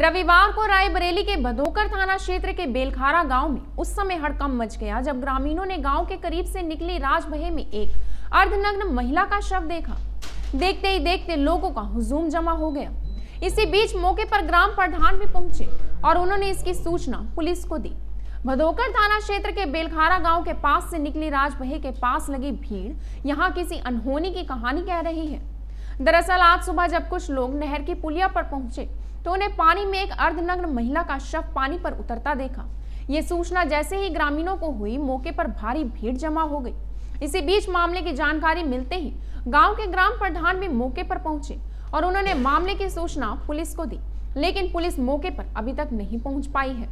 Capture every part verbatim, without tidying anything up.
रविवार को रायबरेली के भदोकर थाना क्षेत्र के बेलखारा गांव में उस समय हड़कंप मच गया जब ग्रामीणों ने गांव के करीब से निकली राजबहे में एक अर्धनग्न महिला का शव देखा। देखते ही देखते लोगों का हुजूम जमा हो गया। इसी बीच मौके पर ग्राम प्रधान भी पहुंचे और उन्होंने इसकी सूचना पुलिस को दी। भदोकर थाना क्षेत्र के बेलखारा गांव के पास से निकली राजबहे के पास लगी भीड़ यहां किसी अनहोनी की कहानी कह रही है। दरअसल आज सुबह जब कुछ लोग नहर की पुलिया पर पहुंचे तो उन्हें पानी में एक अर्धनग्न महिला का शव पानी पर उतरता देखा। ये सूचना जैसे ही ग्रामीणों को हुई, मौके पर भारी भीड़ जमा हो गई। इसी बीच मामले की जानकारी मिलते ही गांव के ग्राम प्रधान भी मौके पर पहुंचे और उन्होंने मामले की सूचना पुलिस को दी, लेकिन पुलिस मौके पर अभी तक नहीं पहुंच पाई है।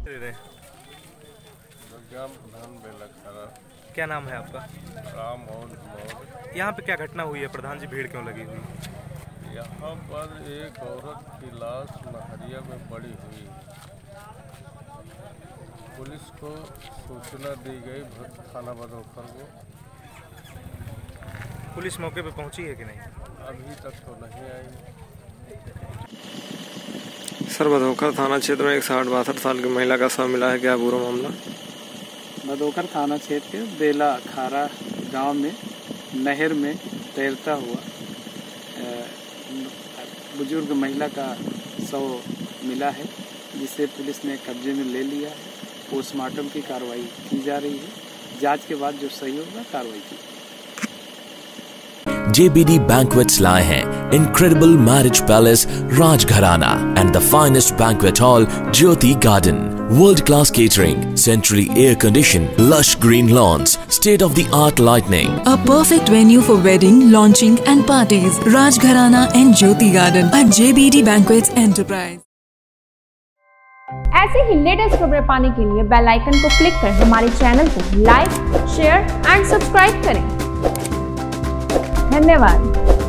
क्या नाम है आपका? राम मोहन। यहाँ पे क्या घटना हुई है प्रधान जी, भीड़ क्यों लगी हुई? यहाँ पर एक औरत की लाश नहरिया में पड़ी हुई। पुलिस को सूचना दी गई थाना भदोकर को। पुलिस मौके पे पहुंची है कि नहीं? अभी तक तो नहीं आई। सर, भदोकर थाना क्षेत्र में एक साठ बासठ साल की महिला का शव मिला है, क्या पूरा मामला? भदोकर थाना क्षेत्र के बेला खारा गांव में नहर में तैरता हुआ बुजुर्ग महिला का शव मिला है, जिसे पुलिस ने कब्जे में ले लिया है। पोस्टमार्टम की कार्रवाई की जा रही है। जांच के बाद जो सही होगा कार्रवाई की। J B D Banquets लाए हैं Incredible Marriage Palace Rajgharana and the finest banquet hall Jyoti Garden. World-class catering, centrally air-conditioned, lush green lawns, state-of-the-art lighting. A perfect venue for wedding, launching and parties. Rajgharana and Jyoti Garden at J B D Banquets Enterprise. ऐसे ही latest खबरें पाने के लिए bell icon को click कर हमारे channel को like, share and subscribe करें। धन्यवाद।